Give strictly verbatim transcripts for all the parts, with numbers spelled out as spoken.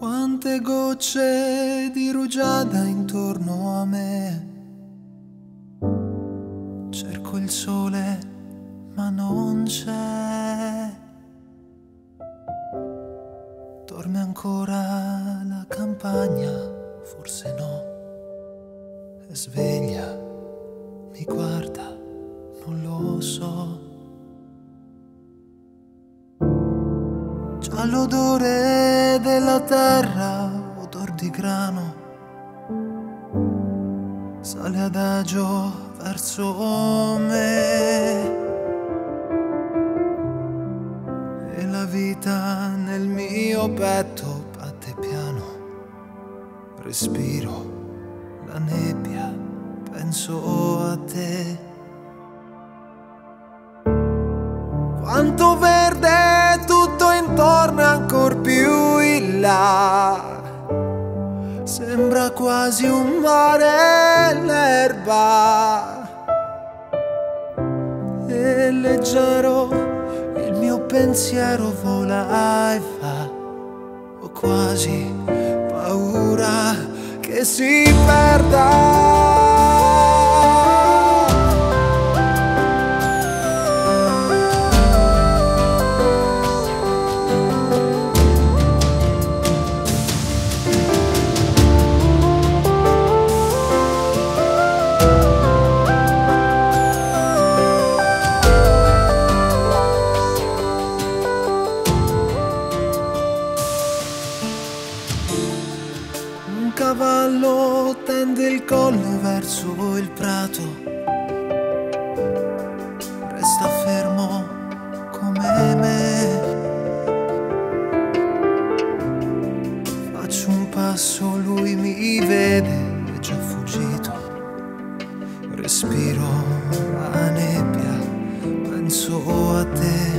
Quante gocce di rugiada intorno a me. Cerco il sole ma non c'è. Dorme ancora la campagna? Forse no. È sveglia, mi guarda, non lo so. Già l'odore della terra, odor di grano, sale adagio verso me. E la vita nel mio petto batte piano. Respiro la nebbia, penso a te. Quanto verde tutto intorno e ancor più in là. Sembra quasi un mare l'erba. E leggero il mio pensiero vola e va. Ho quasi paura che si perda. Un cavallo tende il collo verso il prato, resta fermo come me. Faccio un passo, lui mi vede, è già fuggito. Respiro la nebbia, penso a te.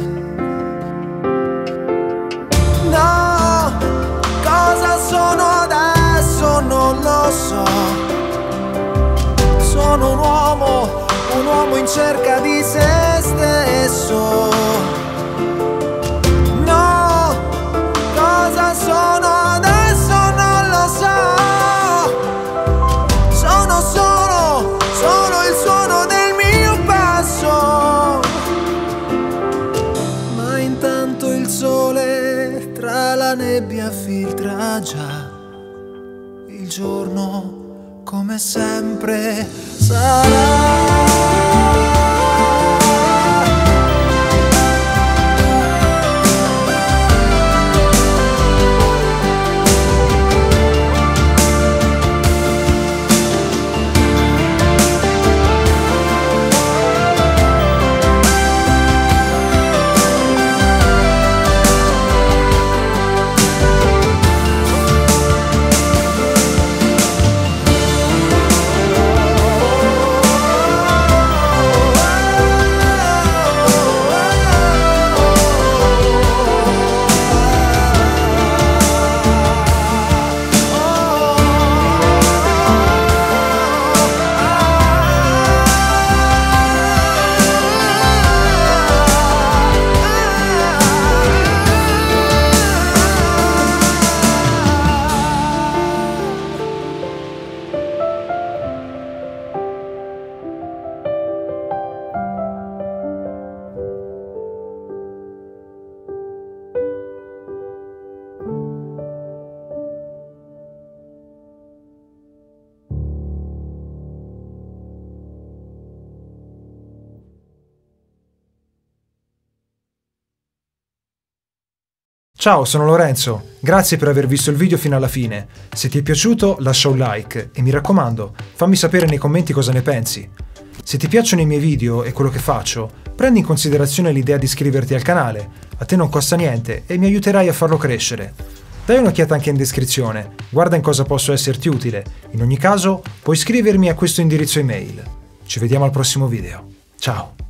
No, cosa sono adesso? Non lo so. Sono un uomo, un uomo in cerca di se stesso. No, cosa sono adesso? Non lo so. Sono solo, solo il suono del mio passo. Ma intanto il sole tra la nebbia filtra già. Il giorno, come sempre, sarà. Ciao, sono Lorenzo, grazie per aver visto il video fino alla fine. Se ti è piaciuto lascia un like e mi raccomando, fammi sapere nei commenti cosa ne pensi. Se ti piacciono i miei video e quello che faccio, prendi in considerazione l'idea di iscriverti al canale, a te non costa niente e mi aiuterai a farlo crescere. Dai un'occhiata anche in descrizione, guarda in cosa posso esserti utile. In ogni caso, puoi scrivermi a questo indirizzo email. Ci vediamo al prossimo video. Ciao!